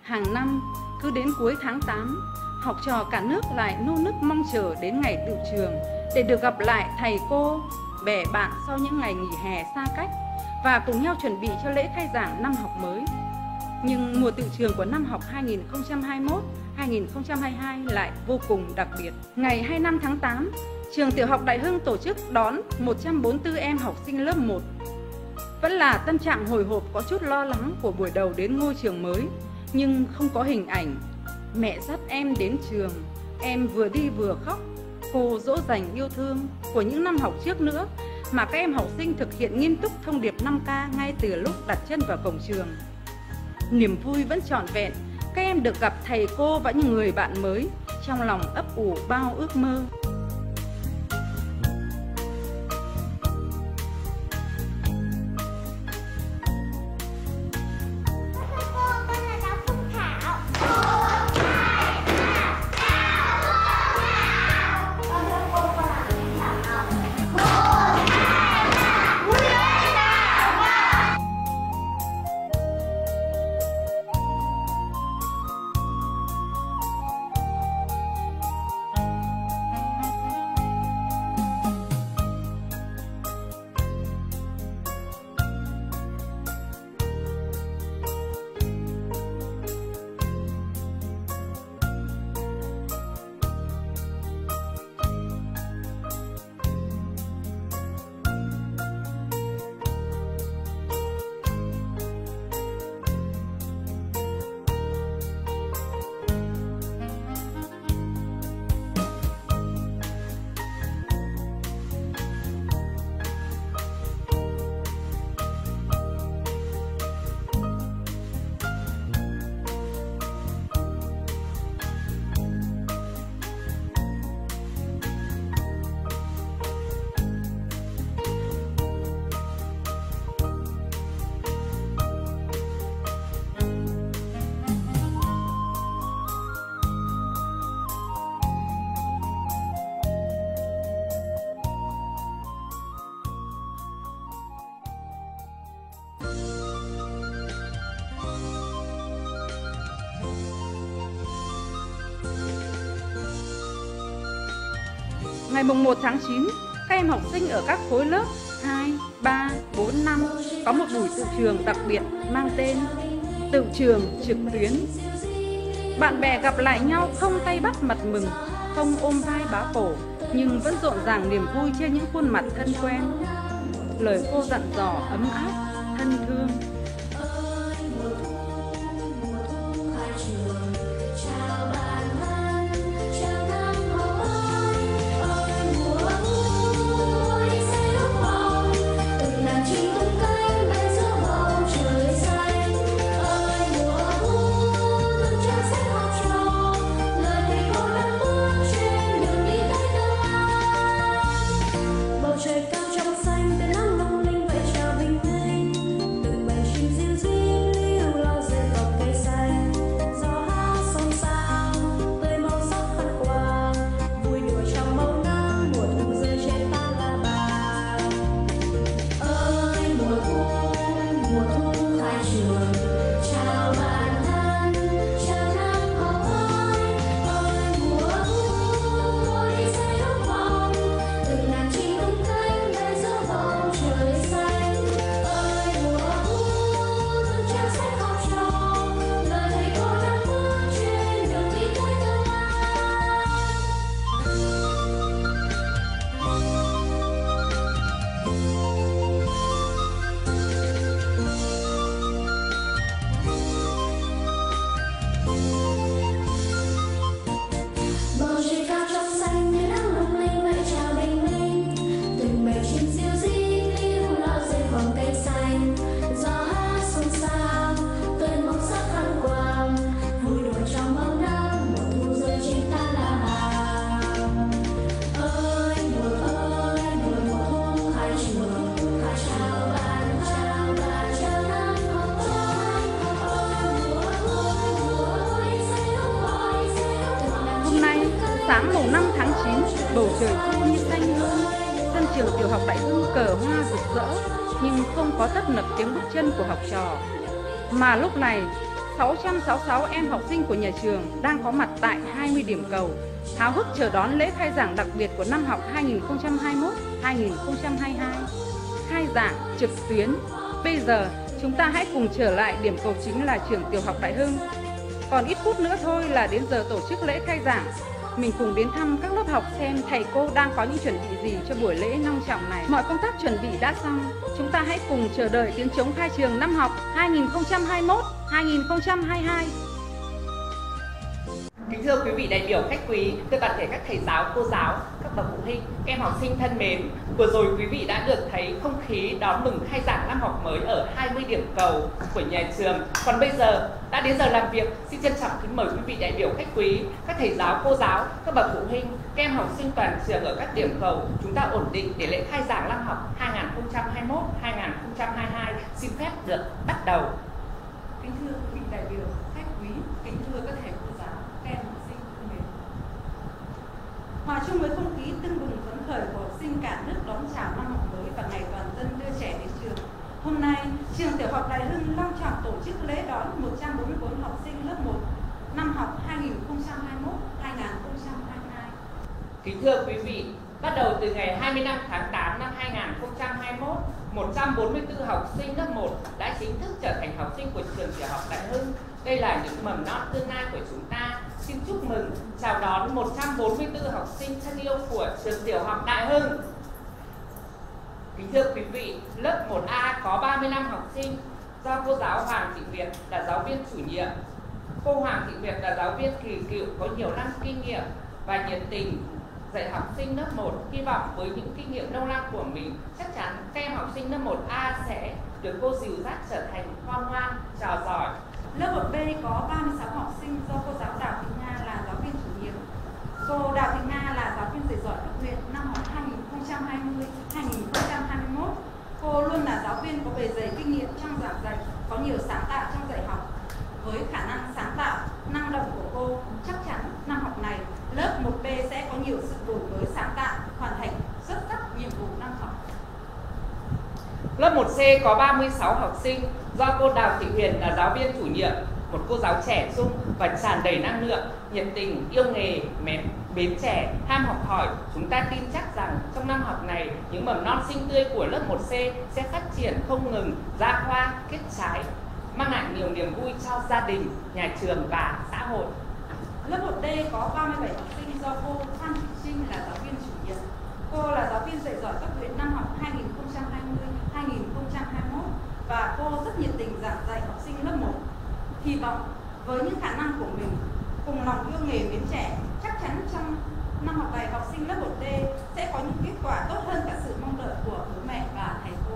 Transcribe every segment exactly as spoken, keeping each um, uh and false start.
Hàng năm, cứ đến cuối tháng tám, học trò cả nước lại nô nức mong chờ đến ngày tựu trường để được gặp lại thầy cô, bè bạn sau những ngày nghỉ hè xa cách và cùng nhau chuẩn bị cho lễ khai giảng năm học mới. Nhưng mùa tựu trường của năm học hai nghìn không trăm hai mươi mốt hai nghìn không trăm hai mươi hai lại vô cùng đặc biệt. Ngày hai mươi lăm tháng tám, trường Tiểu học Đại Hưng tổ chức đón một trăm bốn mươi tư em học sinh lớp một. Vẫn là tâm trạng hồi hộp có chút lo lắng của buổi đầu đến ngôi trường mới, nhưng không có hình ảnh mẹ dắt em đến trường, em vừa đi vừa khóc, cô dỗ dành yêu thương của những năm học trước nữa, mà các em học sinh thực hiện nghiêm túc thông điệp năm K ngay từ lúc đặt chân vào cổng trường. Niềm vui vẫn trọn vẹn, các em được gặp thầy cô và những người bạn mới, trong lòng ấp ủ bao ước mơ. Ngày mùng một tháng chín, các em học sinh ở các khối lớp hai, ba, bốn, năm có một buổi tựu trường đặc biệt mang tên Tựu trường trực tuyến. Bạn bè gặp lại nhau không tay bắt mặt mừng, không ôm vai bá cổ, nhưng vẫn rộn ràng niềm vui trên những khuôn mặt thân quen. Lời cô dặn dò ấm áp, thân thương. Sáng mùng năm tháng chín, bầu trời thu như xanh hơn, sân trường Tiểu học Đại Hưng cờ hoa rực rỡ, nhưng không có tấp nập tiếng bước chân của học trò. Mà lúc này, sáu trăm sáu mươi sáu em học sinh của nhà trường đang có mặt tại hai mươi điểm cầu, háo hức chờ đón lễ khai giảng đặc biệt của năm học hai nghìn không trăm hai mươi mốt hai nghìn không trăm hai mươi hai. Khai giảng trực tuyến. Bây giờ chúng ta hãy cùng trở lại điểm cầu chính là trường tiểu học Đại Hưng. Còn ít phút nữa thôi là đến giờ tổ chức lễ khai giảng. Mình cùng đến thăm các lớp học xem thầy cô đang có những chuẩn bị gì cho buổi lễ long trọng này. Mọi công tác chuẩn bị đã xong, chúng ta hãy cùng chờ đợi tiếng trống khai trường năm học hai nghìn không trăm hai mươi mốt hai nghìn không trăm hai mươi hai. Kính thưa quý vị đại biểu khách quý, thưa toàn thể các thầy giáo, cô giáo, các bậc phụ huynh, các em học sinh thân mến, vừa rồi quý vị đã được thấy không khí đón mừng khai giảng năm học mới ở hai mươi điểm cầu của nhà trường. Còn bây giờ đã đến giờ làm việc, xin trân trọng kính mời quý vị đại biểu khách quý, các thầy giáo, cô giáo, các bậc phụ huynh, các em học sinh toàn trường ở các điểm cầu chúng ta ổn định để lễ khai giảng năm học hai nghìn không trăm hai mươi mốt hai nghìn không trăm hai mươi hai xin phép được bắt đầu. Kính thưa quý vị đại biểu khách quý, kính thưa các thầy cô giáo, các em học sinh thân mến. Hòa chung với không khí tưng bừng phấn khởi của học sinh cả nước đón chào năm học mới và ngày toàn dân đưa trẻ đến trường. Hôm nay, trường tiểu học Đại Hưng long trọng tổ chức lễ đón một trăm bốn mươi tư học sinh lớp một năm học hai nghìn không trăm hai mươi mốt hai nghìn không trăm hai mươi hai. Kính thưa quý vị, bắt đầu từ ngày hai mươi lăm tháng tám năm hai nghìn không trăm hai mươi mốt, một trăm bốn mươi tư học sinh lớp một đã chính thức trở thành học sinh của trường tiểu học Đại Hưng. Đây là những mầm non tương lai của chúng ta. Xin chúc mừng, chào đón một trăm bốn mươi tư học sinh thân yêu của trường tiểu học Đại Hưng. Kính thưa quý vị, lớp một A có ba mươi lăm học sinh do cô giáo Hoàng Thị Nguyệt là giáo viên chủ nhiệm. Cô Hoàng Thị Nguyệt là giáo viên kỳ cựu có nhiều năm kinh nghiệm và nhiệt tình dạy học sinh lớp một. Hy vọng với những kinh nghiệm lâu năm của mình, chắc chắn các em học sinh lớp một A sẽ được cô dìu dắt trở thành con ngoan, trò giỏi. Lớp một B có ba mươi sáu học sinh do cô giáo Đào Thị Nga là giáo viên chủ nhiệm. Cô Đào Thị Nga là giáo viên dạy giỏi cấp huyện năm học hai nghìn không trăm hai mươi hai nghìn không trăm hai mươi mốt. Cô luôn là giáo viên có bề dày kinh nghiệm trong giảng dạy, có nhiều sáng tạo trong dạy học. Với khả năng sáng tạo, năng động của cô, chắc chắn năm học này lớp một B sẽ có nhiều sự đổi mới sáng tạo, hoàn thành xuất sắc nhiệm vụ năm học. Lớp một C có ba mươi sáu học sinh do cô Đào Thị Huyền là giáo viên chủ nhiệm, một cô giáo trẻ trung và tràn đầy năng lượng, nhiệt tình, yêu nghề, mến, mến trẻ, ham học hỏi. Chúng ta tin chắc rằng trong năm học này, những mầm non xinh tươi của lớp một C sẽ phát triển không ngừng, ra hoa, kết trái, mang lại nhiều niềm vui cho gia đình, nhà trường và xã hội. Lớp một D có ba mươi bảy học sinh do cô Phan Thị Trinh là giáo viên chủ nhiệm. Cô là giáo viên dạy giỏi cấp huyện năm học hai nghìn không trăm hai mươi hai nghìn không trăm hai mươi mốt và cô rất nhiệt tình giảng dạy học sinh lớp một. Hy vọng với những khả năng của mình, cùng lòng yêu nghề mến trẻ, chắc chắn trong năm học này học sinh lớp một D sẽ có những kết quả tốt hơn cả sự mong đợi của bố mẹ và thầy cô.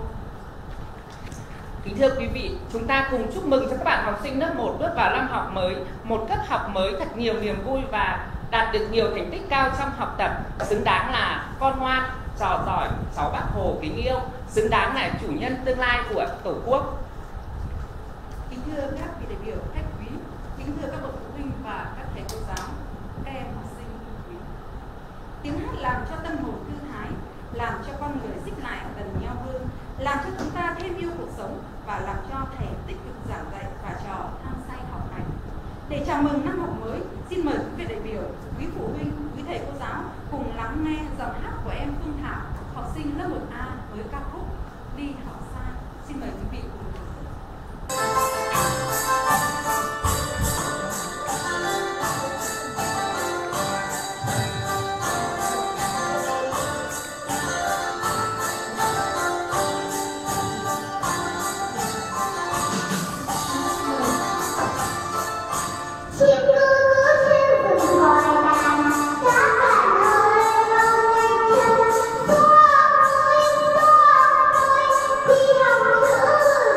Kính thưa quý vị, chúng ta cùng chúc mừng cho các bạn học sinh lớp một bước vào năm học mới, một cấp học mới thật nhiều niềm vui và đạt được nhiều thành tích cao trong học tập, xứng đáng là con ngoan, trò giỏi, cháu Bác Hồ kính yêu, xứng đáng là chủ nhân tương lai của Tổ quốc. Kính thưa các vị đại biểu khách quý, kính thưa các bậc phụ huynh và các thầy cô giáo, các em học sinh quý. Tiếng hát làm cho tâm hồn thư thái, làm cho con người xích lại gần nhau hơn, làm cho chúng ta thêm yêu cuộc sống và làm cho thầy tích cực giảng dạy và trò hăng say học hành. Để chào mừng năm học mới, xin mời quý vị đại biểu, quý phụ huynh, quý thầy cô giáo cùng lắng nghe giọng hát của em Phương Thảo, học sinh lớp một A với ca khúc Đi Học Xa. Xin mời quý vị cùng thưởng thức. Hãy subscribe cho kênh Ghiền Mì Gõ để không bỏ lỡ những video hấp dẫn.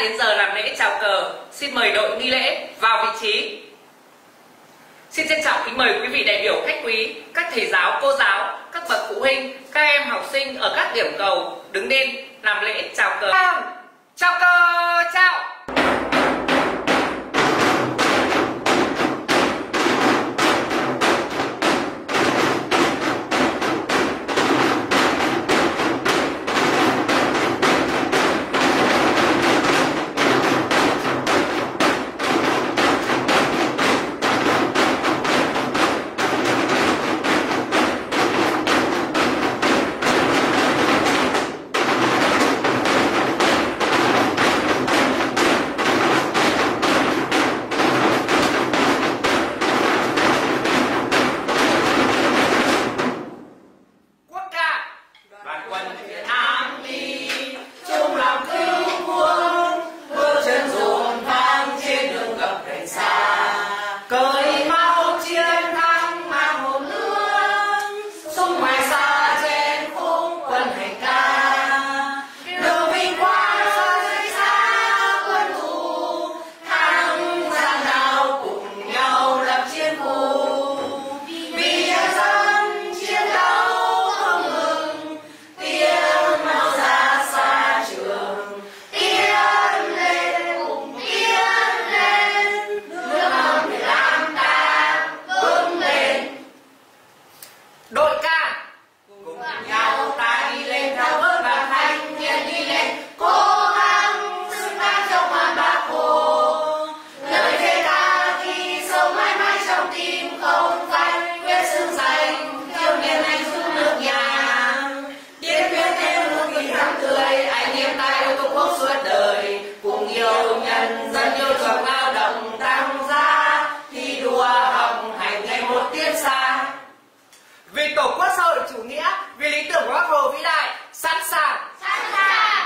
đến giờ làm lễ chào cờ. Xin mời đội nghi lễ vào vị trí. Xin trân trọng kính mời quý vị đại biểu khách quý, các thầy giáo, cô giáo, các bậc phụ huynh, các em học sinh ở các điểm cầu đứng lên làm lễ chào cờ. Chào cờ, chào. Vì Tổ quốc xã hội chủ nghĩa, vì lý tưởng của Bác Hồ vĩ đại, sẵn sàng. Sẵn sàng.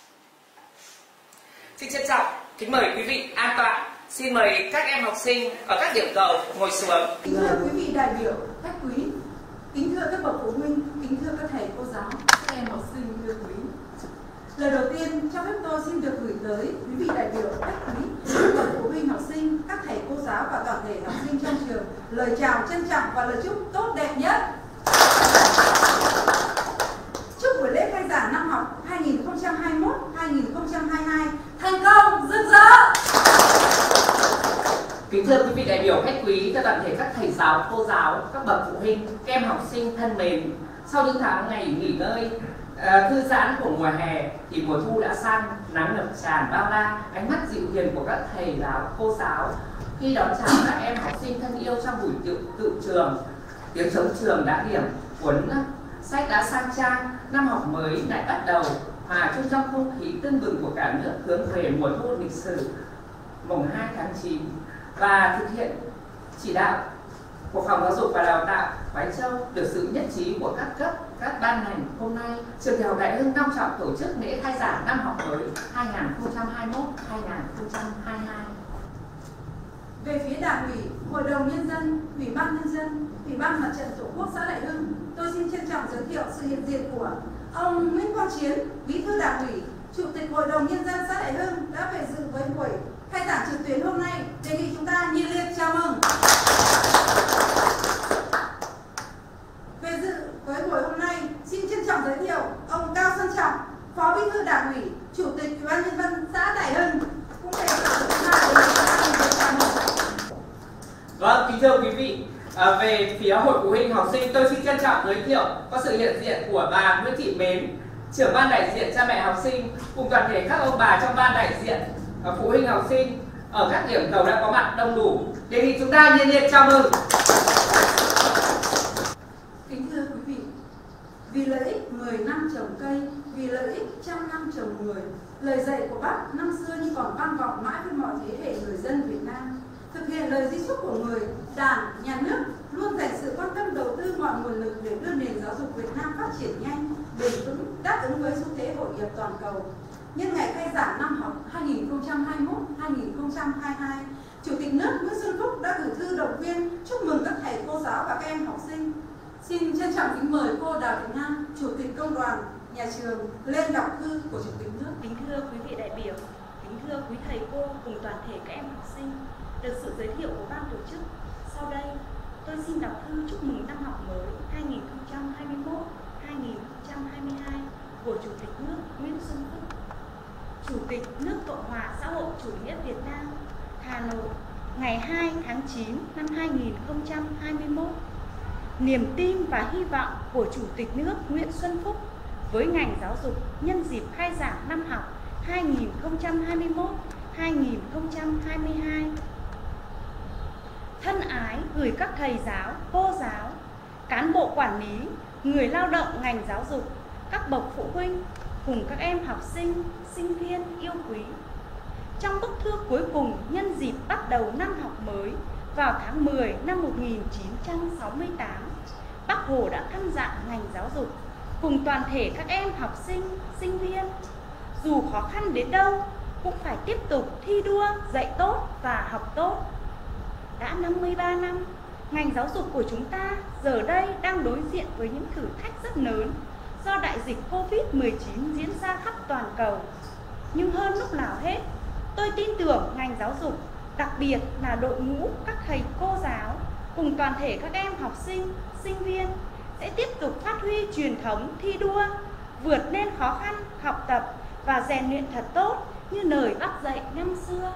Xin trân trọng kính mời quý vị an toàn. Xin mời các em học sinh ở các điểm cầu ngồi xuống. Kính thưa quý vị đại biểu, khách quý, kính thưa các bậc phụ huynh, kính thưa các thầy cô giáo, các em học sinh yêu quý. Lời đầu tiên, cho phép tôi xin được gửi tới quý vị đại biểu, khách quý, các bậc phụ huynh học sinh, các thầy cô giáo và toàn thể học sinh trong trường lời chào trân trọng và lời chúc tốt đẹp nhất. Chúc buổi lễ khai giảng năm học hai nghìn không trăm hai mươi mốt hai nghìn không trăm hai mươi hai thành công rực rỡ. Kính thưa quý vị đại biểu khách quý, các toàn thể các thầy giáo, cô giáo, các bậc phụ huynh, các em học sinh thân mến, sau những tháng ngày nghỉ ngơi, à, thư giãn của mùa hè thì mùa thu đã sang, nắng ngập tràn bao la, ánh mắt dịu hiền của các thầy giáo, cô giáo khi đón chào các em học sinh thân yêu trong buổi tự, tự trường. Tiếng trống trường đã điểm, cuốn sách đã sang trang, năm học mới lại bắt đầu, hòa chung trong không khí tưng bừng của cả nước hướng về mùa thu lịch sử mùng hai tháng chín. Và thực hiện chỉ đạo của Phòng Giáo dục và Đào tạo Bái Châu được sự nhất trí của các cấp, các ban ngành, hôm nay trường Tiểu học Đại Hưng long trọng tổ chức lễ khai giảng năm học mới hai nghìn không trăm hai mươi mốt hai nghìn không trăm hai mươi hai. Về phía Đảng ủy, Hội đồng Nhân dân, Ủy ban Nhân dân, Ủy ban Mặt trận Tổ quốc xã Đại Hưng, tôi xin trân trọng giới thiệu sự hiện diện của ông Nguyễn Quang Chiến, Bí thư Đảng ủy, Chủ tịch Hội đồng Nhân dân xã Đại Hưng đã về dự với buổi khai giảng trực tuyến hôm nay. Đề nghị chúng ta nhiệt liệt chào mừng. Về dự với buổi hôm nay, xin trân trọng giới thiệu ông Cao Xuân Trọng, Phó Bí thư Đảng ủy, Chủ tịch Ủy ban Nhân dân xã Đại Hưng cũng về dự chúng ta đề nghị chúng ta nhiệt liệt chào mừng. Vâng, kính thưa quý vị, à, về phía Hội Phụ huynh học sinh, tôi xin trân trọng giới thiệu có sự hiện diện của bà Nguyễn Thị Mến, trưởng ban đại diện cha mẹ học sinh, cùng toàn thể các ông bà trong ban đại diện à, phụ huynh học sinh ở các điểm cầu đã có mặt đông đủ. Đề nghị chúng ta nhiệt liệt chào mừng. Kính thưa quý vị, vì lợi ích mười năm trồng cây, vì lợi ích trăm năm trồng người, lời dạy của Bác năm xưa như còn vang vọng mãi với mọi thế hệ người dân Việt Nam. Thực hiện lời di chúc của người, Đảng, Nhà nước luôn dành sự quan tâm đầu tư mọi nguồn lực để đưa nền giáo dục Việt Nam phát triển nhanh, bền vững, đáp ứng với xu thế hội nhập toàn cầu. Nhân ngày khai giảng năm học hai nghìn không trăm hai mươi mốt hai nghìn không trăm hai mươi hai, Chủ tịch nước Nguyễn Xuân Phúc đã gửi thư động viên chúc mừng các thầy cô giáo và các em học sinh. Xin trân trọng kính mời cô Đào Thị Nam, Chủ tịch Công đoàn Nhà trường lên đọc thư của Chủ tịch nước. Kính thưa quý vị đại biểu, kính Kính thưa quý thầy cô cùng toàn thể các em học sinh, được sự giới thiệu của ban tổ chức, sau đây tôi xin đọc thư chúc mừng năm học mới hai nghìn không trăm hai mươi mốt hai nghìn không trăm hai mươi hai của Chủ tịch nước Nguyễn Xuân Phúc. Chủ tịch nước Cộng hòa xã hội chủ nghĩa Việt Nam, Hà Nội, ngày hai tháng chín năm hai nghìn không trăm hai mươi mốt. Niềm tin và hy vọng của Chủ tịch nước Nguyễn Xuân Phúc với ngành giáo dục nhân dịp khai giảng năm học hai nghìn không trăm hai mươi mốt hai nghìn không trăm hai mươi hai. Thân ái gửi các thầy giáo, cô giáo, cán bộ quản lý, người lao động ngành giáo dục, các bậc phụ huynh cùng các em học sinh, sinh viên yêu quý. Trong bức thư cuối cùng nhân dịp bắt đầu năm học mới vào tháng mười năm một nghìn chín trăm sáu mươi tám, Bác Hồ đã căn dặn ngành giáo dục cùng toàn thể các em học sinh, sinh viên, dù khó khăn đến đâu cũng phải tiếp tục thi đua, dạy tốt và học tốt. Đã năm mươi ba năm, ngành giáo dục của chúng ta giờ đây đang đối diện với những thử thách rất lớn do đại dịch Covid mười chín diễn ra khắp toàn cầu. Nhưng hơn lúc nào hết, tôi tin tưởng ngành giáo dục, đặc biệt là đội ngũ các thầy cô giáo cùng toàn thể các em học sinh, sinh viên sẽ tiếp tục phát huy truyền thống thi đua, vượt lên khó khăn, học tập và rèn luyện thật tốt như lời Bác dạy năm xưa.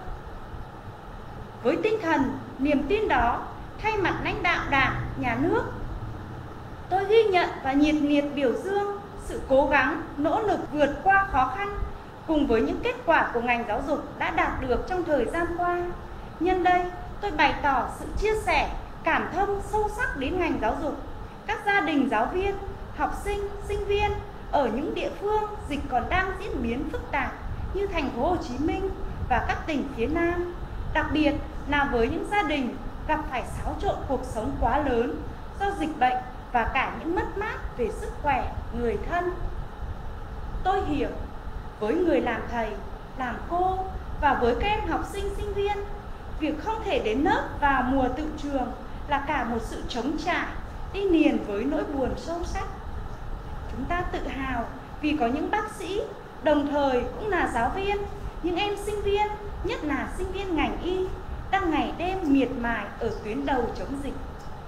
Với tinh thần, niềm tin đó, thay mặt lãnh đạo Đảng, Nhà nước, tôi ghi nhận và nhiệt liệt biểu dương sự cố gắng, nỗ lực vượt qua khó khăn cùng với những kết quả của ngành giáo dục đã đạt được trong thời gian qua. Nhân đây, tôi bày tỏ sự chia sẻ, cảm thông sâu sắc đến ngành giáo dục, các gia đình giáo viên, học sinh, sinh viên ở những địa phương dịch còn đang diễn biến phức tạp như thành phố Hồ Chí Minh và các tỉnh phía Nam, đặc biệt là với những gia đình gặp phải xáo trộn cuộc sống quá lớn do dịch bệnh và cả những mất mát về sức khỏe, người thân. Tôi hiểu, với người làm thầy, làm cô và với các em học sinh, sinh viên, việc không thể đến lớp vào mùa tự trường là cả một sự trống trải, đi liền với nỗi buồn sâu sắc. Chúng ta tự hào vì có những bác sĩ, đồng thời cũng là giáo viên, những em sinh viên, nhất là sinh viên ngành y, đang ngày đêm miệt mài ở tuyến đầu chống dịch.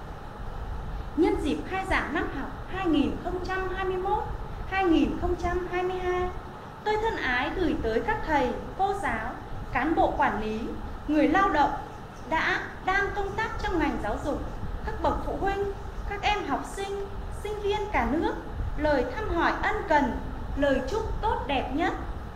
Nhân dịp khai giảng năm học hai nghìn không trăm hai mươi mốt hai nghìn không trăm hai mươi hai, tôi thân ái gửi tới các thầy, cô giáo, cán bộ quản lý, người lao động đã, đang công tác trong ngành giáo dục, các bậc phụ huynh, các em học sinh, sinh viên cả nước, lời thăm hỏi ân cần, lời chúc tốt đẹp nhất.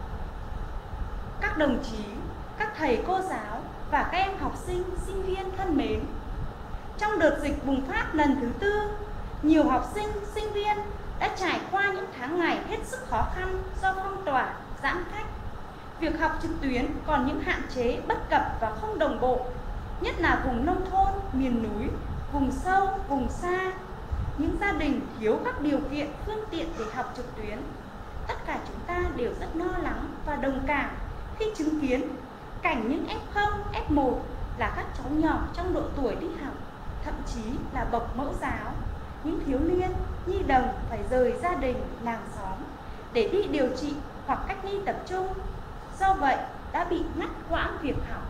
Các đồng chí, các thầy cô giáo và các em học sinh, sinh viên thân mến, trong đợt dịch bùng phát lần thứ tư, nhiều học sinh, sinh viên đã trải qua những tháng ngày hết sức khó khăn do phong tỏa, giãn cách. Việc học trực tuyến còn những hạn chế, bất cập và không đồng bộ, nhất là vùng nông thôn, miền núi, vùng sâu, vùng xa. Những gia đình thiếu các điều kiện, phương tiện để học trực tuyến. Tất cả chúng ta đều rất lo lắng và đồng cảm khi chứng kiến cảnh những ép không, ép một là các cháu nhỏ trong độ tuổi đi học, thậm chí là bậc mẫu giáo, những thiếu niên, nhi đồng phải rời gia đình, làng xóm để đi điều trị hoặc cách ly tập trung. Do vậy đã bị ngắt quãng việc học.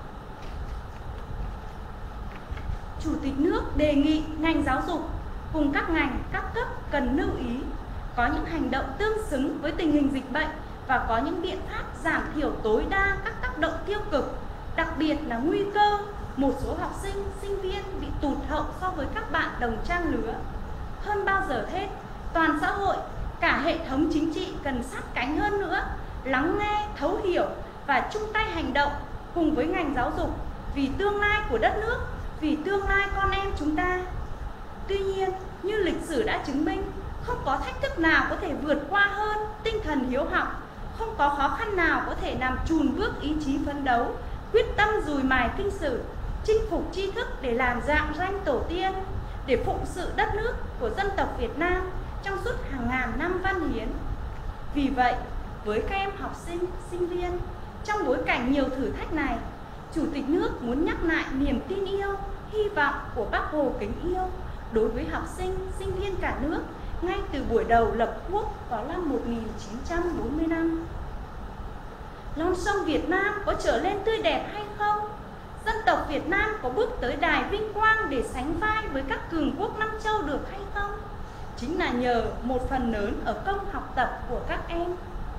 Chủ tịch nước đề nghị ngành giáo dục cùng các ngành, các cấp cần lưu ý, có những hành động tương xứng với tình hình dịch bệnh và có những biện pháp giảm thiểu tối đa các tác động tiêu cực, đặc biệt là nguy cơ một số học sinh, sinh viên bị tụt hậu so với các bạn đồng trang lứa. Hơn bao giờ hết, toàn xã hội, cả hệ thống chính trị cần sát cánh hơn nữa, lắng nghe, thấu hiểu và chung tay hành động cùng với ngành giáo dục vì tương lai của đất nước, vì tương lai con em chúng ta. Tuy nhiên, như lịch sử đã chứng minh, không có thách thức nào có thể vượt qua hơn tinh thần hiếu học, không có khó khăn nào có thể làm chùn bước ý chí phấn đấu, quyết tâm dùi mài kinh sử, chinh phục tri thức để làm rạng danh tổ tiên, để phụng sự đất nước của dân tộc Việt Nam trong suốt hàng ngàn năm văn hiến. Vì vậy, với các em học sinh, sinh viên, trong bối cảnh nhiều thử thách này, Chủ tịch nước muốn nhắc lại niềm tin yêu, hy vọng của Bác Hồ kính yêu đối với học sinh, sinh viên cả nước ngay từ buổi đầu lập quốc vào năm một nghìn chín trăm bốn mươi lăm. Non sông Việt Nam có trở lên tươi đẹp hay không? Dân tộc Việt Nam có bước tới đài vinh quang để sánh vai với các cường quốc Nam Châu được hay không? Chính là nhờ một phần lớn ở công học tập của các em.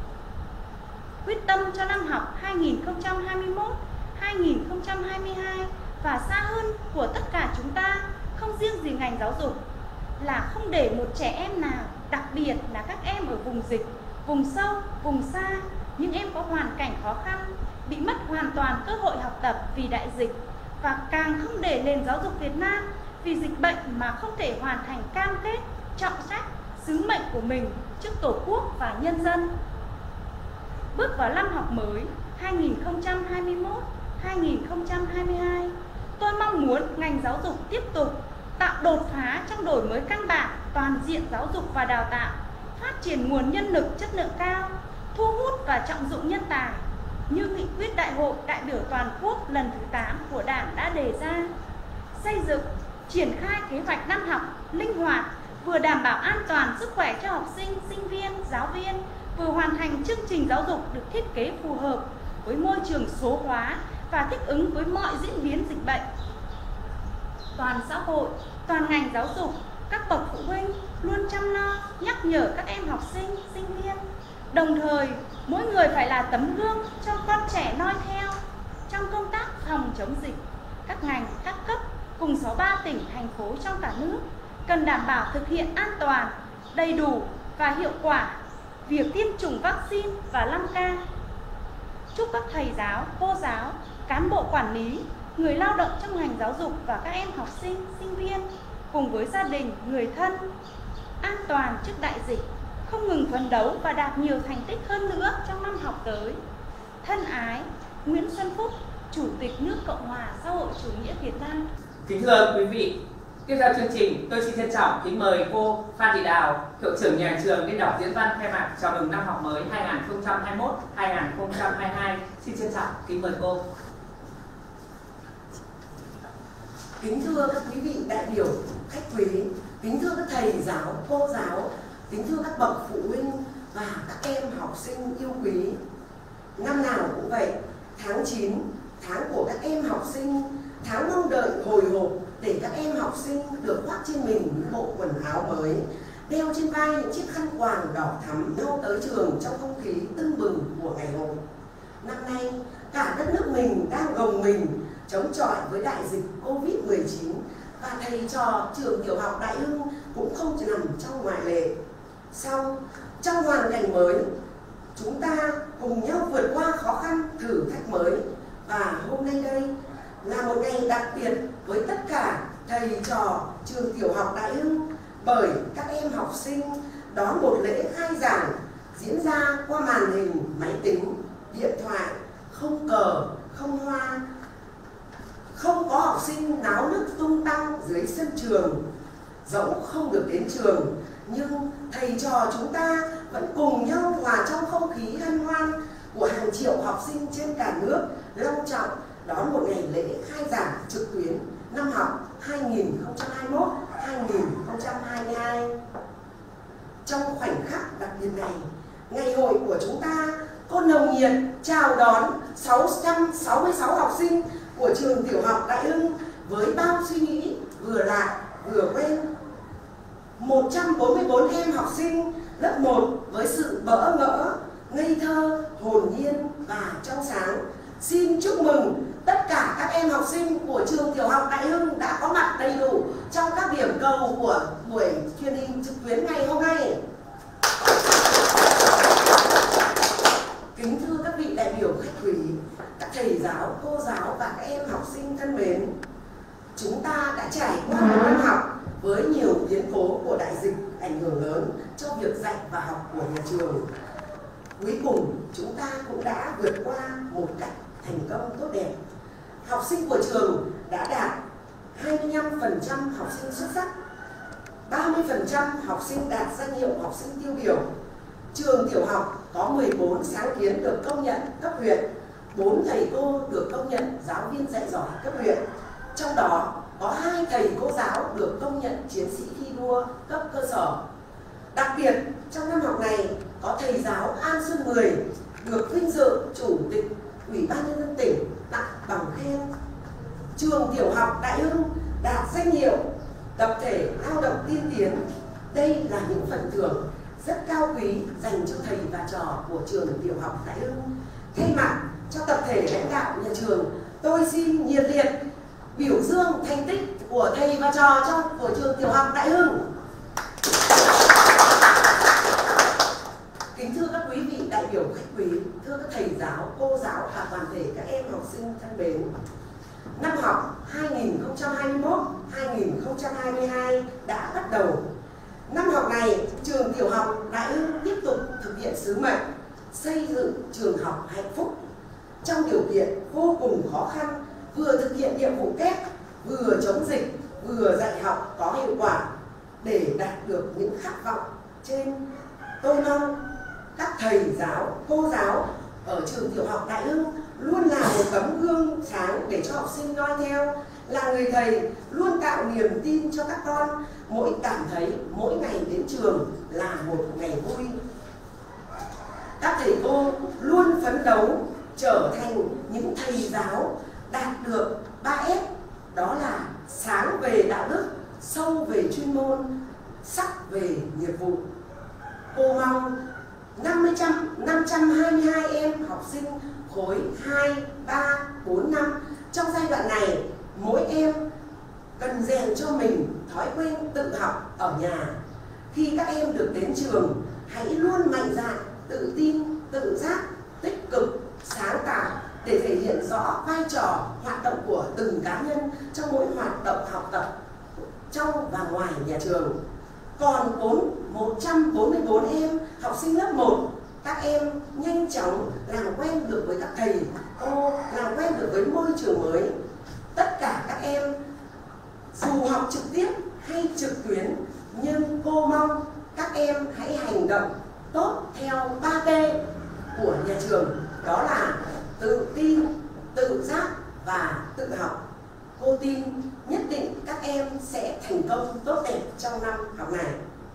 Quyết tâm cho năm học hai nghìn không trăm hai mươi mốt hai nghìn không trăm hai mươi hai và xa hơn của tất cả chúng ta, không riêng gì ngành giáo dục, là không để một trẻ em nào, đặc biệt là các em ở vùng dịch, vùng sâu, vùng xa, những em có hoàn cảnh khó khăn, bị mất hoàn toàn cơ hội học tập vì đại dịch, và càng không để nền giáo dục Việt Nam vì dịch bệnh mà không thể hoàn thành cam kết, trọng trách, sứ mệnh của mình trước Tổ quốc và nhân dân. Bước vào năm học mới hai nghìn không trăm hai mươi mốt hai nghìn không trăm hai mươi hai, tôi mong muốn ngành giáo dục tiếp tục tạo đột phá trong đổi mới căn bản toàn diện giáo dục và đào tạo, phát triển nguồn nhân lực chất lượng cao, thu hút và trọng dụng nhân tài như nghị quyết Đại hội đại biểu toàn quốc lần thứ tám của Đảng đã đề ra, xây dựng, triển khai kế hoạch năm học linh hoạt, vừa đảm bảo an toàn sức khỏe cho học sinh, sinh viên, giáo viên, vừa hoàn thành chương trình giáo dục được thiết kế phù hợp với môi trường số hóa và thích ứng với mọi diễn biến dịch bệnh. Toàn xã hội, toàn ngành giáo dục, các bậc phụ huynh luôn chăm lo, nhắc nhở các em học sinh, sinh viên. Đồng thời, mỗi người phải là tấm gương cho con trẻ noi theo. Trong công tác phòng chống dịch, các ngành, các cấp cùng sáu mươi ba tỉnh, thành phố trong cả nước cần đảm bảo thực hiện an toàn, đầy đủ và hiệu quả việc tiêm chủng vaccine và năm K. Chúc các thầy giáo, cô giáo, cán bộ quản lý, người lao động trong ngành giáo dục và các em học sinh, sinh viên cùng với gia đình, người thân an toàn trước đại dịch, không ngừng phấn đấu và đạt nhiều thành tích hơn nữa trong năm học tới. Thân ái, Nguyễn Xuân Phúc, Chủ tịch nước Cộng hòa xã hội chủ nghĩa Việt Nam. Kính thưa quý vị, tiếp theo chương trình, tôi xin trân trọng kính mời cô Phan Thị Đào, hiệu trưởng nhà trường lên đọc diễn văn khai mạc chào mừng năm học mới hai nghìn không trăm hai mươi mốt hai nghìn không trăm hai mươi hai. Xin trân trọng kính mời cô. Kính thưa các quý vị đại biểu, khách quý, kính thưa các thầy giáo, cô giáo, kính thưa các bậc phụ huynh và các em học sinh yêu quý. Năm nào cũng vậy, tháng chín, tháng của các em học sinh, tháng mong đợi hồi hộp để các em học sinh được khoác trên mình những bộ quần áo mới, đeo trên vai những chiếc khăn quàng đỏ thắm, nhau tới trường trong không khí tưng bừng của ngày hội. Năm nay, cả đất nước mình đang gồng mình chống chọi với đại dịch Covid mười chín và thầy trò trường tiểu học Đại Hưng cũng không nằm trong ngoại lệ. Song, trong hoàn cảnh mới, chúng ta cùng nhau vượt qua khó khăn, thử thách mới. Và hôm nay đây là một ngày đặc biệt với tất cả thầy trò trường tiểu học Đại Hưng, bởi các em học sinh đón một lễ khai giảng diễn ra qua màn hình máy tính, điện thoại, không cờ, không hoa. Không có học sinh náo nức tung tăng dưới sân trường. Dẫu không được đến trường, nhưng thầy trò chúng ta vẫn cùng nhau hòa trong không khí hân hoan của hàng triệu học sinh trên cả nước long trọng đón một ngày lễ khai giảng trực tuyến năm học hai nghìn không trăm hai mươi mốt hai nghìn không trăm hai mươi hai. Trong khoảnh khắc đặc biệt này, ngày hội của chúng ta có nồng nhiệt chào đón sáu trăm sáu mươi sáu học sinh của trường tiểu học Đại Hưng với bao suy nghĩ vừa lạ vừa quen. một trăm bốn mươi tư em học sinh lớp một với sự bỡ ngỡ, ngây thơ, hồn nhiên và trong sáng. Xin chúc mừng tất cả các em học sinh của trường tiểu học Đại Hưng đã có mặt đầy đủ trong các điểm cầu của buổi truyền hình trực tuyến ngày hôm nay. Kính thưa các vị đại biểu khách quý, các thầy giáo, cô giáo và các em học sinh thân mến, chúng ta đã trải qua một năm học với nhiều biến cố của đại dịch ảnh hưởng lớn cho việc dạy và học của nhà trường. Cuối cùng, chúng ta cũng đã vượt qua một cách thành công tốt đẹp. Học sinh của trường đã đạt hai mươi lăm phần trăm học sinh xuất sắc, ba mươi phần trăm học sinh đạt danh hiệu học sinh tiêu biểu. Trường tiểu học có mười bốn sáng kiến được công nhận cấp huyện, bốn thầy cô được công nhận giáo viên dạy giỏi cấp huyện. Trong đó có hai thầy cô giáo được công nhận chiến sĩ thi đua cấp cơ sở. Đặc biệt, trong năm học này có thầy giáo An Xuân Mười được vinh dự Chủ tịch Ủy ban Nhân dân tỉnh tặng bằng khen. Trường Tiểu học Đại Hưng đạt danh hiệu tập thể lao động tiên tiến. Đây là những phần thưởng rất cao quý dành cho thầy và trò của trường Tiểu học Đại Hưng. Thay mặt cho tập thể lãnh đạo nhà trường, tôi xin nhiệt liệt biểu dương thành tích của thầy và trò trong của trường Tiểu học Đại Hưng. Kính thưa các quý vị đại biểu khách quý, thưa các thầy giáo, cô giáo và toàn thể các em học sinh thân mến. Năm học hai nghìn không trăm hai mươi mốt hai nghìn không trăm hai mươi hai đã bắt đầu. Năm học này, trường Tiểu học Đại Hưng tiếp tục thực hiện sứ mệnh xây dựng trường học hạnh phúc trong điều kiện vô cùng khó khăn, vừa thực hiện nhiệm vụ kép, vừa chống dịch, vừa dạy học có hiệu quả. Để đạt được những khát vọng trên, tôi mong các thầy giáo, cô giáo ở trường Tiểu học Đại Hưng luôn là một tấm gương sáng để cho học sinh noi theo, là người thầy luôn tạo niềm tin cho các con, mỗi cảm thấy mỗi ngày đến trường là một ngày vui. Các thầy cô luôn phấn đấu trở thành những thầy giáo đạt được ba S, đó là sáng về đạo đức, sâu về chuyên môn, sắc về nghiệp vụ. Cô mong năm trăm hai mươi hai em học sinh khối hai, ba, bốn năm trong giai đoạn này, mỗi em cần rèn cho mình thói quen tự học ở nhà. Khi các em được đến trường, hãy luôn mạnh dạn, tự tin, tự giác, tích cực, sáng tạo để thể hiện rõ vai trò hoạt động của từng cá nhân trong mỗi hoạt động học tập trong và ngoài nhà trường. Còn một trăm bốn mươi bốn em học sinh lớp một, các em nhanh chóng làm quen được với các thầy cô, làm quen được với môi trường mới. Tất cả các em dù học trực tiếp hay trực tuyến, nhưng cô mong các em hãy hành động tốt theo ba T của nhà trường, đó là tự tin, tự giác và tự học. Cô tin nhất định các em sẽ thành công tốt đẹp trong năm học này.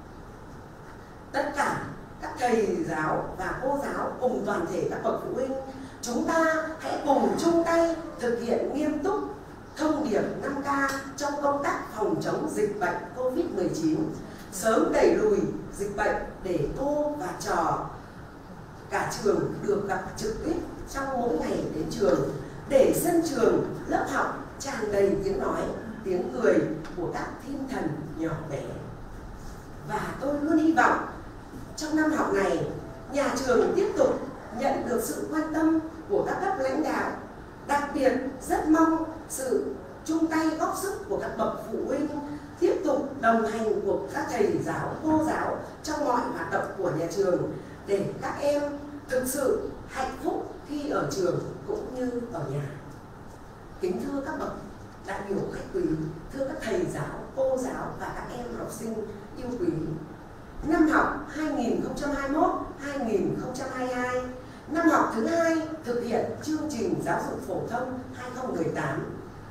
Tất cả các thầy giáo và cô giáo cùng toàn thể các bậc phụ huynh, chúng ta hãy cùng chung tay thực hiện nghiêm túc thông điệp năm K trong công tác phòng chống dịch bệnh Covid mười chín, sớm đẩy lùi dịch bệnh để cô và trò cả trường được gặp trực tiếp trong mỗi ngày đến trường, để sân trường, lớp học tràn đầy tiếng nói, tiếng cười của các thiên thần nhỏ bé. Và tôi luôn hy vọng trong năm học này, nhà trường tiếp tục nhận được sự quan tâm của các cấp lãnh đạo. Đặc biệt rất mong sự chung tay góp sức của các bậc phụ huynh, tiếp tục đồng hành của các thầy giáo, cô giáo trong mọi hoạt động của nhà trường, để các em thực sự hạnh phúc khi ở trường cũng như ở nhà. Kính thưa các bậc đại biểu khách quý, thưa các thầy giáo, cô giáo và các em học sinh yêu quý, năm học hai nghìn không trăm hai mươi mốt hai nghìn không trăm hai mươi hai, năm học thứ hai thực hiện chương trình giáo dục phổ thông hai nghìn không trăm mười tám.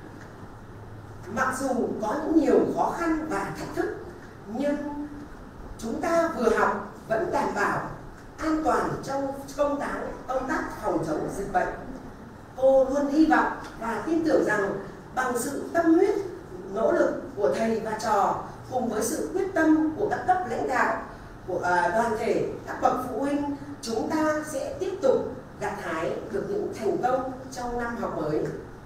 Mặc dù có những nhiều khó khăn và thách thức, nhưng chúng ta vừa học vẫn đảm bảo an toàn trong công tác công tác phòng chống dịch bệnh. Cô luôn hy vọng và tin tưởng rằng bằng sự tâm huyết, nỗ lực của thầy và trò cùng với sự quyết tâm của các cấp lãnh đạo, của đoàn thể, các bậc phụ huynh, chúng ta sẽ tiếp tục gặt hái được những thành công trong năm học mới.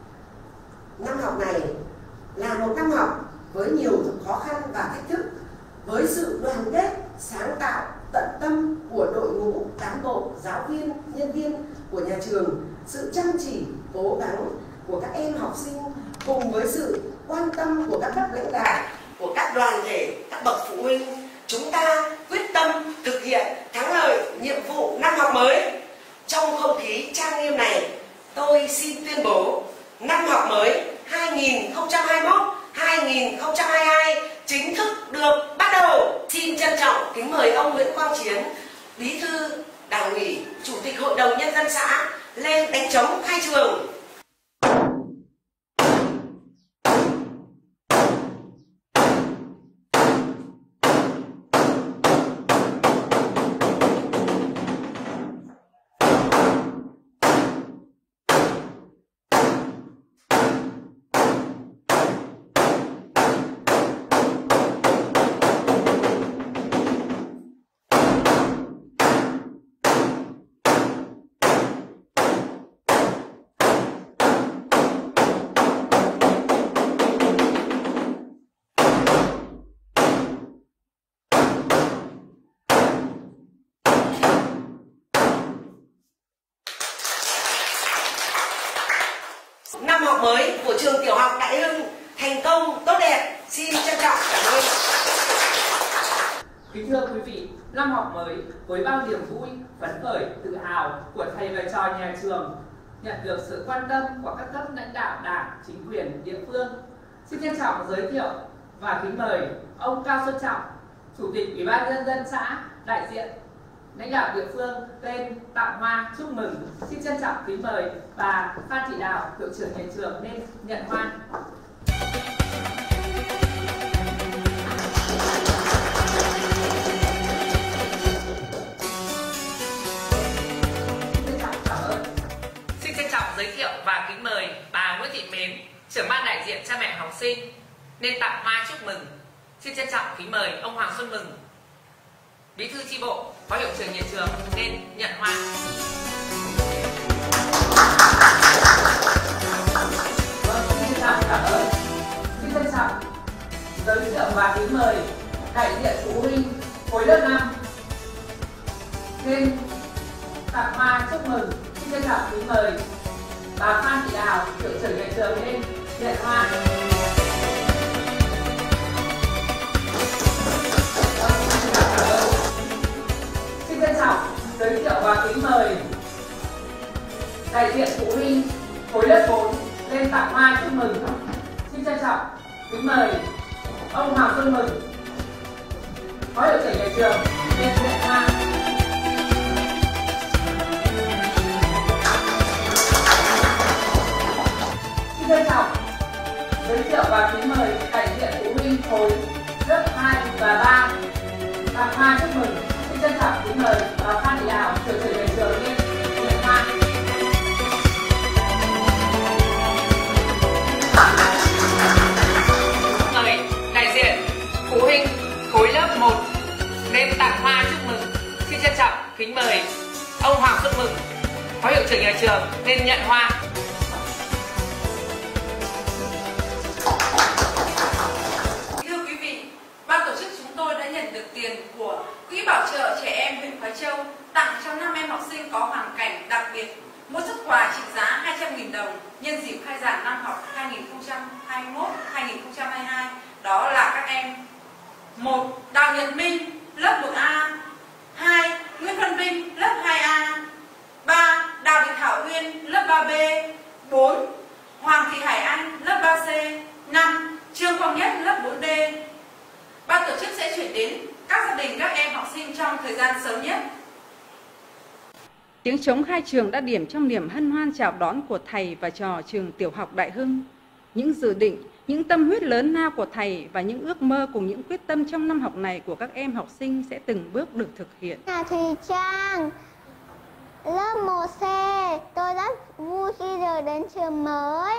Năm học này là một năm học với nhiều khó khăn và thách thức, với sự đoàn kết, sáng tạo, tận tâm của đội ngũ cán bộ, giáo viên, nhân viên của nhà trường, sự chăm chỉ, cố gắng của các em học sinh, cùng với sự quan tâm của các cấp lãnh đạo, của các đoàn thể, các bậc phụ huynh, chúng ta quyết tâm thực hiện thắng lợi nhiệm vụ năm học mới. Trong không khí trang nghiêm này, tôi xin tuyên bố năm học mới hai nghìn không trăm hai mươi mốt hai nghìn không trăm hai mươi hai chính thức được bắt đầu. Xin trân trọng kính mời ông Nguyễn Quang Chiến, Bí thư Đảng ủy, Chủ tịch Hội đồng Nhân dân xã lên đánh trống khai trường. năm học mới của trường tiểu học Đại Hưng thành công tốt đẹp. Xin trân trọng cảm ơn. Kính thưa quý vị, năm học mới với bao niềm vui, phấn khởi, tự hào của thầy và trò nhà trường, nhận được sự quan tâm của các cấp lãnh đạo Đảng, chính quyền địa phương. Xin trân trọng giới thiệu và kính mời ông Cao Xuân Trọng, Chủ tịch Ủy ban Nhân dân xã, đại diện lãnh đạo địa phương lên tặng hoa chúc mừng. Xin trân trọng kính mời bà Phan Thị Đào, hiệu trưởng nhà trường lên nhận hoa. Xin trân trọng giới thiệu và kính mời bà Nguyễn Thị Mến, trưởng ban đại diện cha mẹ học sinh nên tặng hoa chúc mừng. Xin trân trọng kính mời ông Hoàng Xuân Mừng, Bí thư chi bộ, phó hiệu trưởng nhà trường nên nhận hoa. Vâng, xin trân trọng cảm ơn. Xin trân trọng giới thiệu và kính mời đại diện phụ huynh khối lớp năm nên tặng hoa chúc mừng. Xin trân trọng kính mời bà Phan Thị Đào, hiệu trưởng nhà trường nên nhận hoa. Xin trân trọng giới thiệu và kính mời đại diện phụ huynh khối lớp bốn lên tặng hoa chúc mừng. Xin trân trọng kính mời ông Hoàng Xuân Mừng, phó hiệu trưởng nhà trường nên nhận hoa. Xin trân trọng giới thiệu và kính mời đại diện phụ huynh khối lớp hai và ba tặng hoa chúc mừng. Xin trân trọng kính mời bà Phan Thị Đào, hiệu trưởng nhà trường nên nhận hoa. Mời đại diện phụ huynh khối lớp một nên tặng hoa chúc mừng. Xin trân trọng kính mời ông Hoàng Xuân Mừng, phó hiệu trưởng nhà trường nên nhận hoa. Thưa quý vị, ban tổ chức chúng tôi đã nhận được tiền của Quỹ Bảo trợ Trẻ Em huyện Khói Châu tặng cho năm em học sinh có hoàn cảnh đặc biệt một xuất quà trị giá hai trăm nghìn đồng nhân dịp khai giảng năm học hai nghìn không trăm hai mươi mốt hai nghìn không trăm hai mươi hai. Đó là các em: một. Đào Nhật Minh, lớp một A. hai. Nguyễn Văn Vinh, lớp hai A. ba. Đào Thị Thảo Uyên, lớp ba B. bốn. Hoàng Thị Hải Anh, lớp ba C. năm. Trương Quang Nhất, lớp bốn D. Ban tổ chức sẽ chuyển đến các gia đình các em học sinh trong thời gian sớm nhất. Tiếng trống khai trường đã điểm trong niềm hân hoan chào đón của thầy và trò trường tiểu học Đại Hưng. Những dự định, những tâm huyết lớn lao của thầy và những ước mơ cùng những quyết tâm trong năm học này của các em học sinh sẽ từng bước được thực hiện. Là Thùy Trang, lớp một C, tôi rất vui khi được đến trường mới.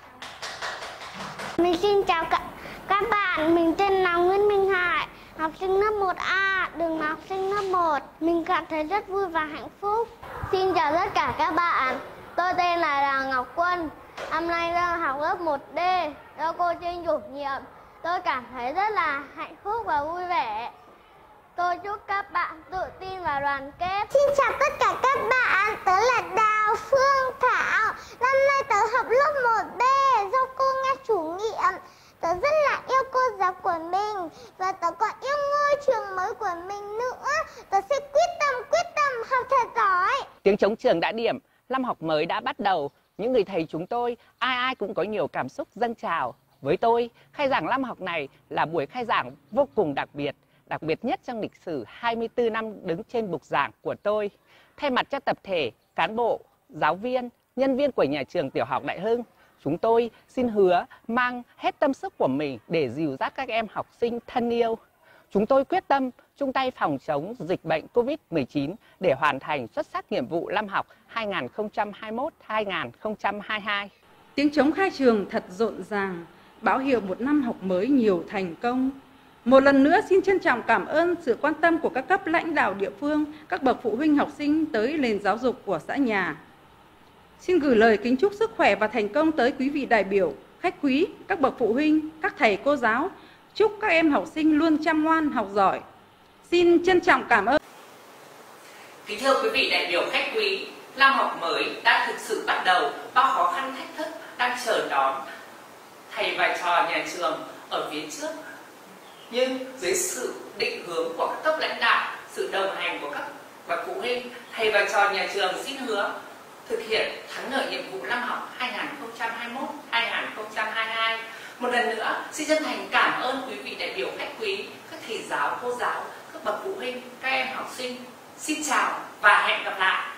Mình xin chào các, các bạn, mình tên là Nguyễn Minh Hải, học sinh lớp một A, đường là học sinh lớp một. Mình cảm thấy rất vui và hạnh phúc. Xin chào tất cả các bạn, tôi tên là Đào Ngọc Quân, năm nay đang học lớp một D, do cô chuyên chủ nhiệm. Tôi cảm thấy rất là hạnh phúc và vui vẻ. Tôi chúc các bạn tự tin và đoàn kết. Xin chào tất cả các bạn, tớ là Đào Phương Thảo. Năm nay tớ học lớp một B, do cô nghe chủ nhiệm. Tớ rất là yêu cô giáo của mình và tớ còn yêu ngôi trường mới của mình nữa. Tớ sẽ quyết tâm, quyết tâm học thật giỏi. Tiếng trống trường đã điểm, năm học mới đã bắt đầu. Những người thầy chúng tôi, ai ai cũng có nhiều cảm xúc dâng trào. Với tôi, khai giảng năm học này là buổi khai giảng vô cùng đặc biệt. Đặc biệt nhất trong lịch sử hai mươi tư năm đứng trên bục giảng của tôi. Thay mặt cho tập thể, cán bộ, giáo viên, nhân viên của nhà trường tiểu học Đại Hưng, chúng tôi xin hứa mang hết tâm sức của mình để dìu dắt các em học sinh thân yêu. Chúng tôi quyết tâm chung tay phòng chống dịch bệnh Covid mười chín để hoàn thành xuất sắc nhiệm vụ năm học hai nghìn không trăm hai mươi mốt hai nghìn không trăm hai mươi hai. Tiếng trống khai trường thật rộn ràng, báo hiệu một năm học mới nhiều thành công. Một lần nữa xin trân trọng cảm ơn sự quan tâm của các cấp lãnh đạo địa phương, các bậc phụ huynh học sinh tới nền giáo dục của xã nhà. Xin gửi lời kính chúc sức khỏe và thành công tới quý vị đại biểu, khách quý, các bậc phụ huynh, các thầy cô giáo. Chúc các em học sinh luôn chăm ngoan, học giỏi. Xin trân trọng cảm ơn. Kính thưa quý vị đại biểu khách quý, năm học mới đã thực sự bắt đầu, bao khó khăn thách thức đang chờ đón thầy và trò nhà trường ở phía trước. Nhưng dưới sự định hướng của các cấp lãnh đạo, sự đồng hành của các bậc phụ huynh, thầy và trò nhà trường xin hứa thực hiện thắng lợi nhiệm vụ năm học hai nghìn không trăm hai mươi mốt hai nghìn không trăm hai mươi hai. Một lần nữa, xin chân thành cảm ơn quý vị đại biểu khách quý, các thầy giáo, cô giáo, các bậc phụ huynh, các em học sinh. Xin chào và hẹn gặp lại.